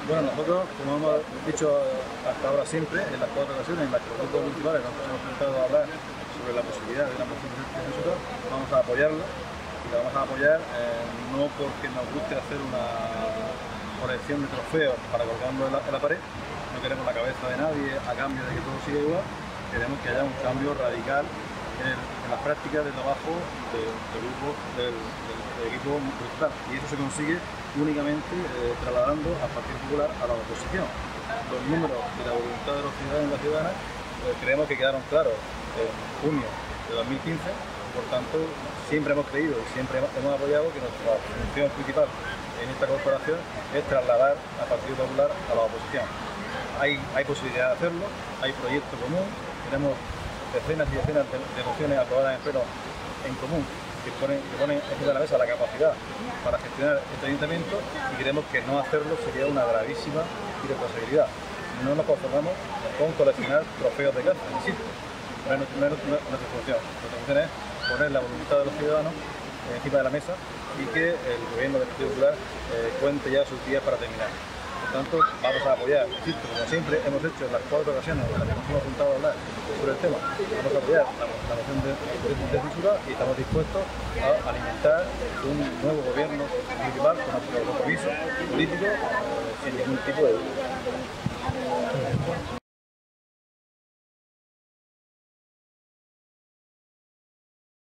Bueno, nosotros, como hemos dicho hasta ahora siempre, en las 4 ocasiones en las que los grupos municipales nos hemos intentado hablar sobre la posibilidad de una moción de censura, vamos a apoyarla y la vamos a apoyar no porque nos guste hacer una colección de trofeos para colgarlo en la pared, no queremos la cabeza de nadie a cambio de que todo siga igual, queremos que haya un cambio radical en las prácticas de trabajo del equipo municipal, y eso se consigue únicamente trasladando al Partido Popular a la oposición. Los números y la voluntad de los ciudadanos y las ciudadanas creemos que quedaron claros en junio de 2015, por tanto siempre hemos creído y siempre hemos apoyado que nuestra función principal en esta corporación es trasladar al Partido Popular a la oposición. Hay posibilidad de hacerlo, hay proyecto común, tenemos decenas y decenas de mociones aprobadas en pleno en común que ponen encima de la mesa la capacidad para gestionar este ayuntamiento, y creemos que no hacerlo sería una gravísima irresponsabilidad. No nos conformamos con coleccionar trofeos de caza, insisto, no es nuestra función. Nuestra función es poner la voluntad de los ciudadanos encima de la mesa y que el gobierno del Partido Popular cuente ya sus días para terminar. Por tanto, vamos a apoyar, insisto, como siempre hemos hecho en las 4 ocasiones en las que nos hemos juntado a hablar sobre el tema, vamos a apoyar la moción de censura y estamos dispuestos a alimentar un nuevo gobierno municipal con nuestro compromiso político sin ningún tipo de duda.